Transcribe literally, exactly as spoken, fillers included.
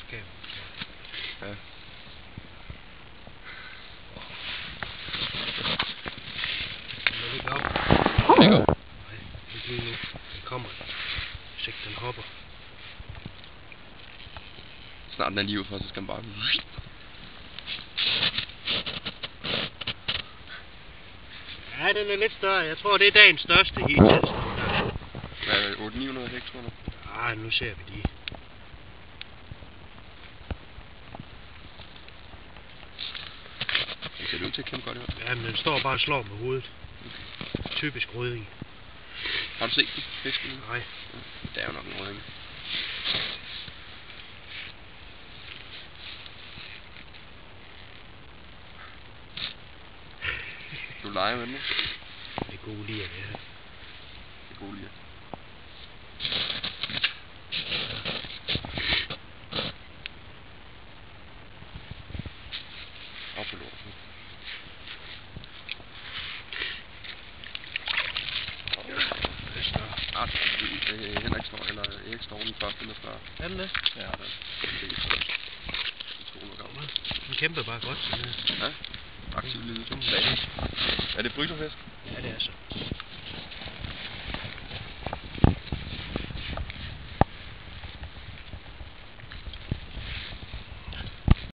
Okay. Ja. Den er ikke op. Ikke op. Nej, ikke lige nu. Den kommer. Hvis ikke den hopper. Snart den er lige ud for, så skal den bare... Ja, den er lidt større. Jeg tror, det er dagens største hidtil. Hvad er det? otte til ni hundrede hæk, tror du? Ah, nu ser vi de. Det ser ud til at kæmpe godt i hvert fald. Ja, men den står bare og slår med hovedet. Okay. Typisk røding. Har du set den? Fisken? Nej. Ja. Det er jo nok en røding. Du leger med den, ikke? Det er gode lige det her. Det er gode lige. Op på lort. Det er større. Ah, det er Henrik Storm, eller Erik Storm den første, der større. Er den det? Ja, det er det. Den kæmper bare godt, sådan her. Ja, aktiv lille. Er det brytterfisk? Ja, det er så.